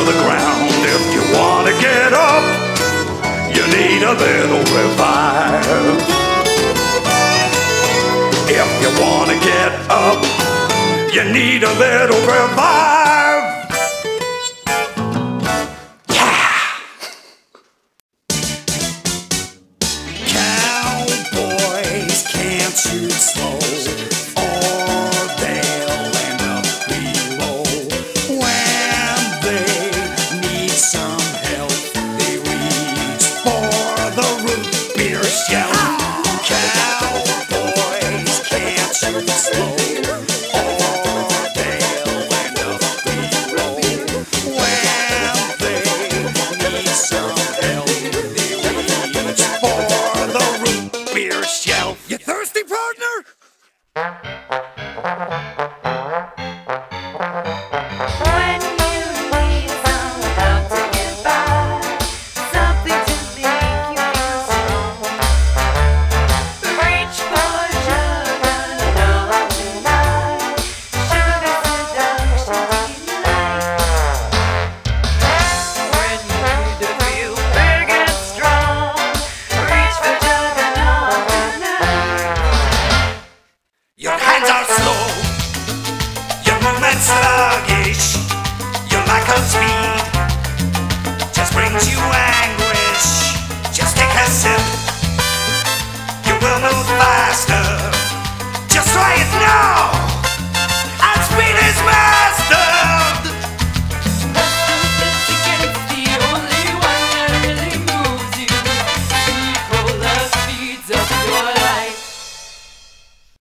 the ground. If you wanna get up, you need a little revive. If you wanna get up, you need a little revive. Yeah! Cowboys can't shoot slow, or they'll end up below. When they need some help, they reach for the root beer shelf. Cowboys can't shoot slow, shelf. You thirsty, partner? When you need some help to get by, something to make you feel strong, reach for sugar, no one tonight. Sugar seduction delight. When you need to feel big and strong, reach for sugar, no one tonight. Your hands are slow, your movement sluggish, your lack of speed just brings you anguish. Just take a sip, you will move faster. Just try it now.